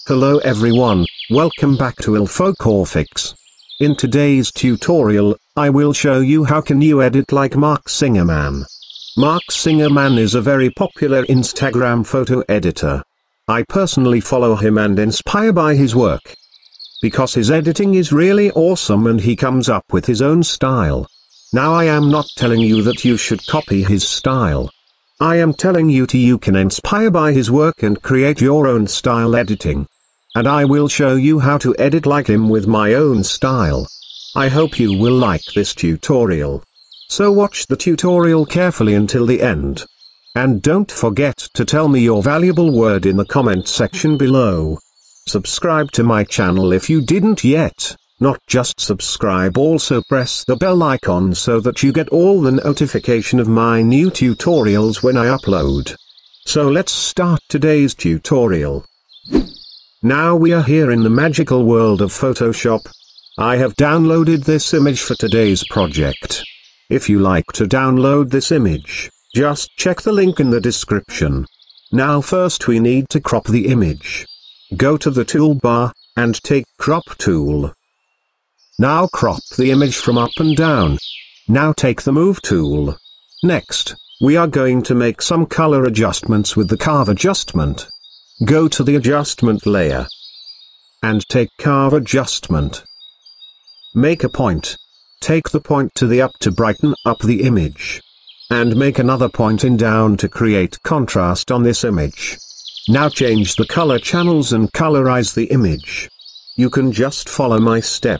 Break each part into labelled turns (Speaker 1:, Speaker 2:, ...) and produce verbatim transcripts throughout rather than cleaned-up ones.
Speaker 1: Hello everyone, welcome back to IlfoCorfix. In today's tutorial, I will show you how can you edit like Mark Singerman. Mark Singerman is a very popular Instagram photo editor. I personally follow him and inspire by his work, because his editing is really awesome and he comes up with his own style. Now I am not telling you that you should copy his style. I am telling you to you can inspire by his work and create your own style editing. And I will show you how to edit like him with my own style. I hope you will like this tutorial. So watch the tutorial carefully until the end. And don't forget to tell me your valuable word in the comment section below. Subscribe to my channel if you didn't yet. Not just subscribe, also press the bell icon so that you get all the notification of my new tutorials when I upload. So let's start today's tutorial. Now we are here in the magical world of Photoshop. I have downloaded this image for today's project. If you like to download this image, just check the link in the description. Now first we need to crop the image. Go to the toolbar, and take crop tool. Now crop the image from up and down. Now take the move tool. Next, we are going to make some color adjustments with the curve adjustment. Go to the adjustment layer. And take curve adjustment. Make a point. Take the point to the up to brighten up the image. And make another point in down to create contrast on this image. Now change the color channels and colorize the image. You can just follow my step.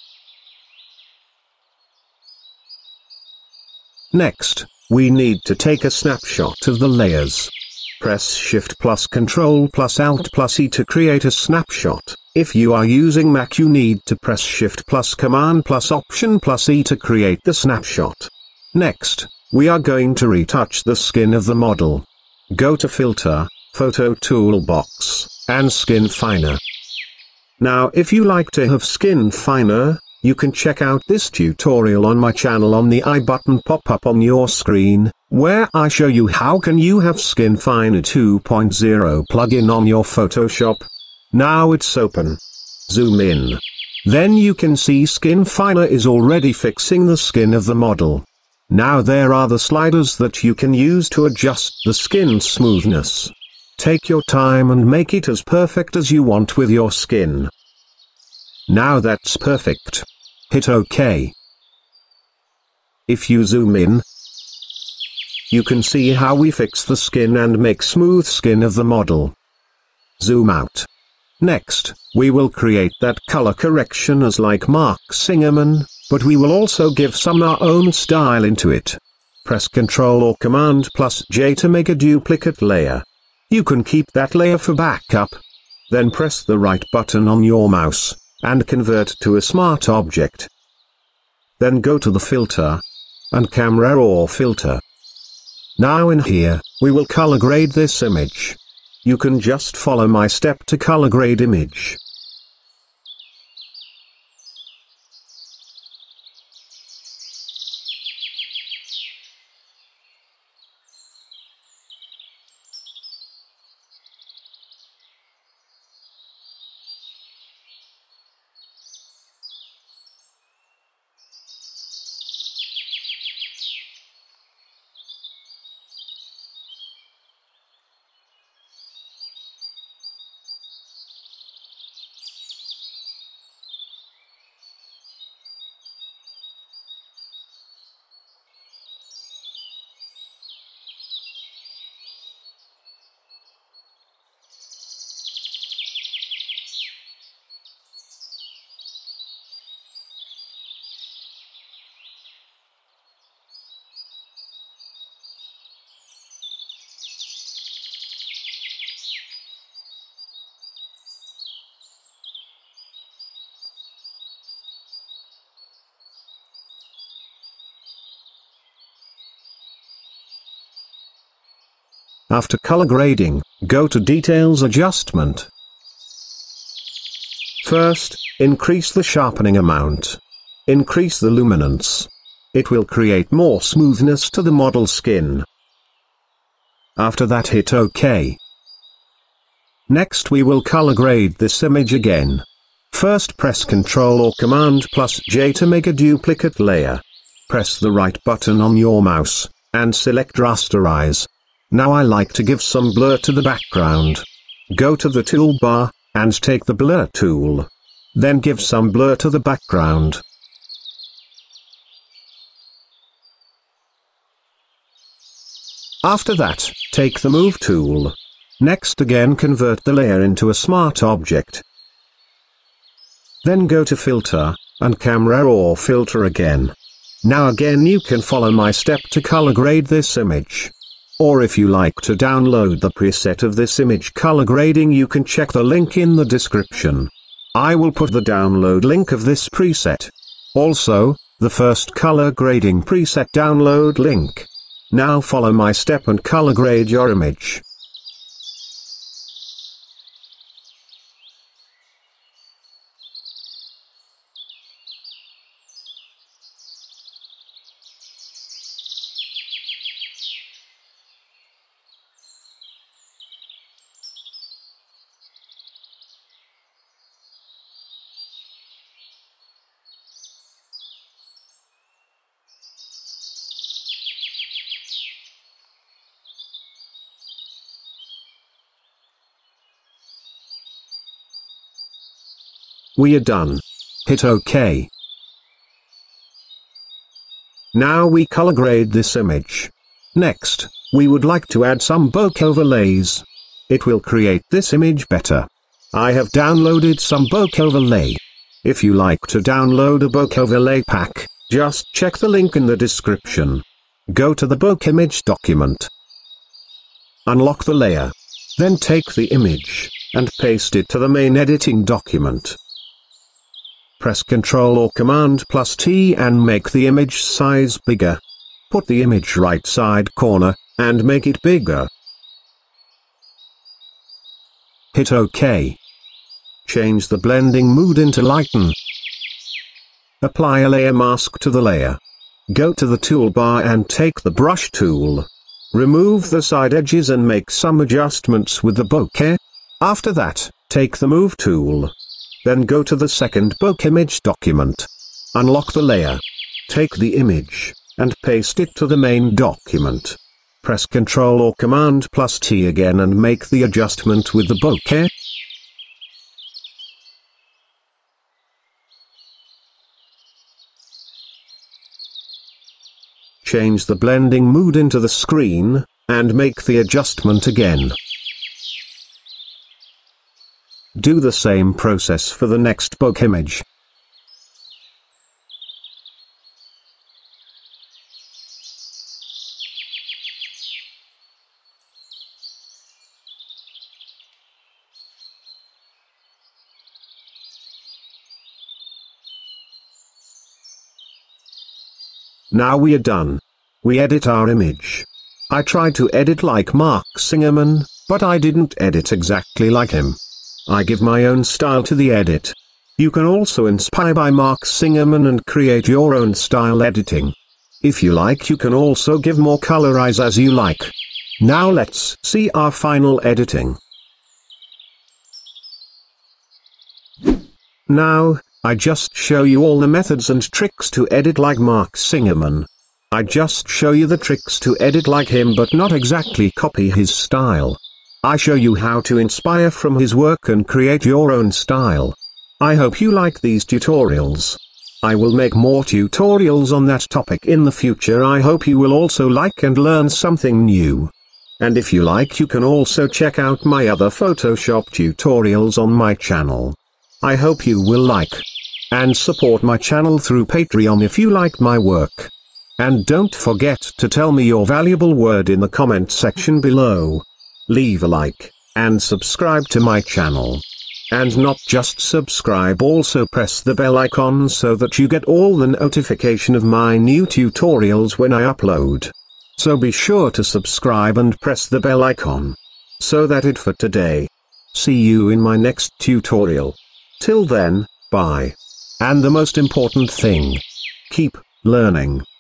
Speaker 1: Next, we need to take a snapshot of the layers. Press Shift plus Control plus Alt plus E to create a snapshot. If you are using Mac, you need to press Shift plus Command plus Option plus E to create the snapshot. Next, we are going to retouch the skin of the model. Go to Filter, Photo Toolbox, and Skin Finer. Now if you like to have Skin Finer, you can check out this tutorial on my channel on the I button pop up on your screen, where I show you how can you have Skin Finer two point oh plugin on your Photoshop. Now it's open. Zoom in. Then you can see Skin Finer is already fixing the skin of the model. Now there are the sliders that you can use to adjust the skin smoothness. Take your time and make it as perfect as you want with your skin. Now that's perfect. Hit OK. If you zoom in, you can see how we fix the skin and make smooth skin of the model. Zoom out. Next, we will create that color correction as like Mark Singerman, but we will also give some our own style into it. Press Ctrl or Command plus J to make a duplicate layer. You can keep that layer for backup. Then press the right button on your mouse, and convert to a smart object. Then go to the filter, and camera or filter. Now in here, we will color grade this image. You can just follow my step to color grade image. After color grading, go to Details Adjustment. First, increase the sharpening amount. Increase the luminance. It will create more smoothness to the model skin. After that hit OK. Next we will color grade this image again. First press Ctrl or Command plus J to make a duplicate layer. Press the right button on your mouse, and select Rasterize. Now I like to give some blur to the background. Go to the toolbar, and take the blur tool. Then give some blur to the background. After that, take the Move tool. Next again convert the layer into a smart object. Then go to Filter, and Camera or Filter again. Now again you can follow my step to color grade this image. Or if you like to download the preset of this image color grading, you can check the link in the description. I will put the download link of this preset. Also, the first color grading preset download link. Now follow my step and color grade your image. We are done. Hit OK. Now we color grade this image. Next, we would like to add some bokeh overlays. It will create this image better. I have downloaded some bokeh overlay. If you like to download a bokeh overlay pack, just check the link in the description. Go to the bokeh image document. Unlock the layer. Then take the image, and paste it to the main editing document. Press Ctrl or Command plus T and make the image size bigger. Put the image right side corner, and make it bigger. Hit OK. Change the blending mode into lighten. Apply a layer mask to the layer. Go to the toolbar and take the brush tool. Remove the side edges and make some adjustments with the bokeh. After that, take the Move tool. Then go to the second bokeh image document. Unlock the layer. Take the image, and paste it to the main document. Press Ctrl or Command plus T again and make the adjustment with the bokeh. Change the blending mode into the screen, and make the adjustment again. Do the same process for the next bokeh image. Now we are done. We edit our image. I tried to edit like Mark Singerman, but I didn't edit exactly like him. I give my own style to the edit. You can also inspire by Mark Singerman and create your own style editing. If you like, you can also give more colorize as you like. Now let's see our final editing. Now, I just show you all the methods and tricks to edit like Mark Singerman. I just show you the tricks to edit like him but not exactly copy his style. I show you how to inspire from his work and create your own style. I hope you like these tutorials. I will make more tutorials on that topic in the future. I hope you will also like and learn something new. And if you like, you can also check out my other Photoshop tutorials on my channel. I hope you will like and support my channel through Patreon if you like my work. And don't forget to tell me your valuable word in the comment section below. Leave a like, and subscribe to my channel. And not just subscribe, also press the bell icon so that you get all the notification of my new tutorials when I upload. So be sure to subscribe and press the bell icon. So that it for today. See you in my next tutorial. Till then, bye. And the most important thing, keep learning.